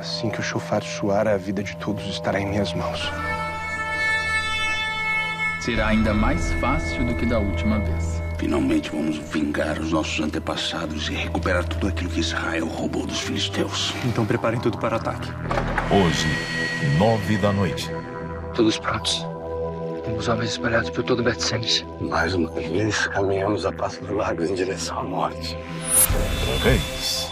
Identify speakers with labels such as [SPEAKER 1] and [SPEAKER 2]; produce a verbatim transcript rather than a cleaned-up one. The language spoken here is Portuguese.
[SPEAKER 1] Assim que o chofar soar, a vida de todos estará em minhas mãos.
[SPEAKER 2] Será ainda mais fácil do que da última vez.
[SPEAKER 3] Finalmente vamos vingar os nossos antepassados e recuperar tudo aquilo que Israel roubou dos filisteus.
[SPEAKER 1] Então preparem tudo para o ataque.
[SPEAKER 4] Hoje, nove da noite.
[SPEAKER 5] Todos prontos. Temos homens espalhados por todo Bet-Semes.
[SPEAKER 1] Mais uma vez, caminhamos a passos largos em direção à morte.
[SPEAKER 4] Reis.